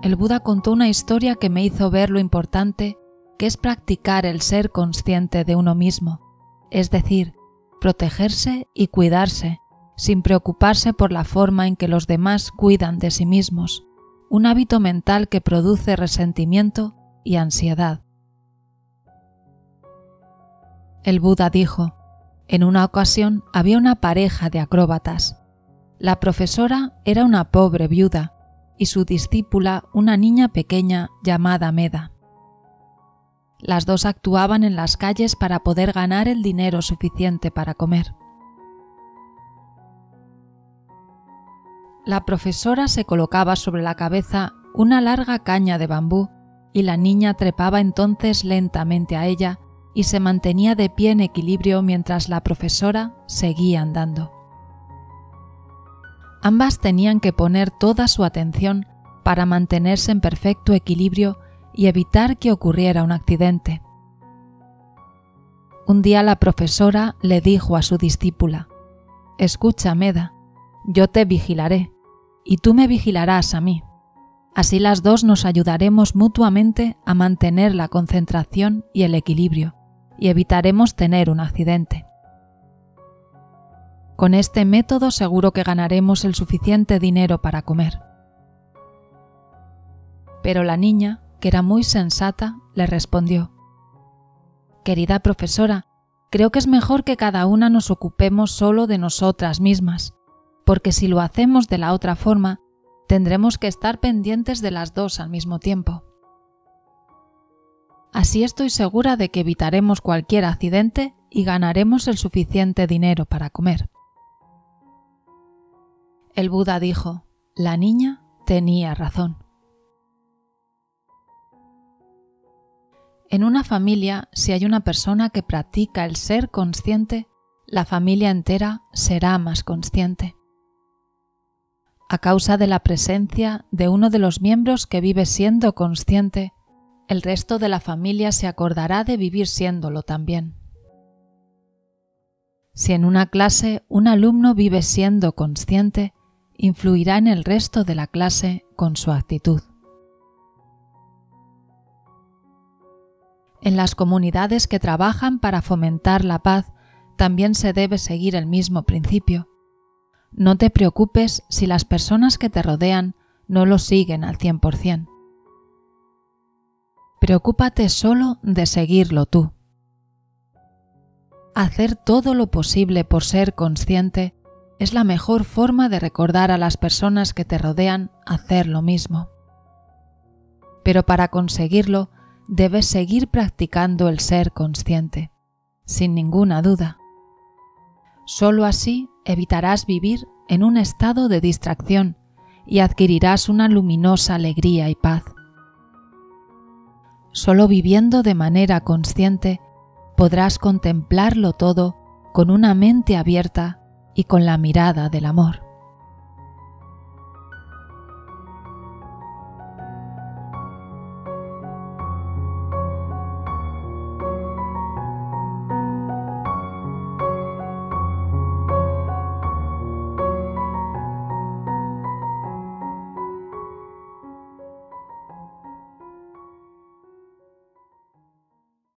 el Buda contó una historia que me hizo ver lo importante que es practicar el ser consciente de uno mismo, es decir, protegerse y cuidarse, sin preocuparse por la forma en que los demás cuidan de sí mismos, un hábito mental que produce resentimiento y ansiedad. El Buda dijo: en una ocasión había una pareja de acróbatas. La profesora era una pobre viuda y su discípula una niña pequeña llamada Meda. Las dos actuaban en las calles para poder ganar el dinero suficiente para comer. La profesora se colocaba sobre la cabeza una larga caña de bambú y la niña trepaba entonces lentamente a ella y se mantenía de pie en equilibrio mientras la profesora seguía andando. Ambas tenían que poner toda su atención para mantenerse en perfecto equilibrio y evitar que ocurriera un accidente. Un día la profesora le dijo a su discípula: «Escucha, Meda, yo te vigilaré y tú me vigilarás a mí. Así las dos nos ayudaremos mutuamente a mantener la concentración y el equilibrio y evitaremos tener un accidente. Con este método seguro que ganaremos el suficiente dinero para comer». Pero la niña, que era muy sensata, le respondió: «Querida profesora, creo que es mejor que cada una nos ocupemos solo de nosotras mismas, porque si lo hacemos de la otra forma, tendremos que estar pendientes de las dos al mismo tiempo. Así estoy segura de que evitaremos cualquier accidente y ganaremos el suficiente dinero para comer». El Buda dijo: «La niña tenía razón». En una familia, si hay una persona que practica el ser consciente, la familia entera será más consciente. A causa de la presencia de uno de los miembros que vive siendo consciente, el resto de la familia se acordará de vivir siéndolo también. Si en una clase un alumno vive siendo consciente, influirá en el resto de la clase con su actitud. En las comunidades que trabajan para fomentar la paz, también se debe seguir el mismo principio. No te preocupes si las personas que te rodean no lo siguen al 100%. Preocúpate solo de seguirlo tú. Hacer todo lo posible por ser consciente es la mejor forma de recordar a las personas que te rodean hacer lo mismo. Pero para conseguirlo, debes seguir practicando el ser consciente, sin ninguna duda. Solo así evitarás vivir en un estado de distracción y adquirirás una luminosa alegría y paz. Solo viviendo de manera consciente podrás contemplarlo todo con una mente abierta y con la mirada del amor.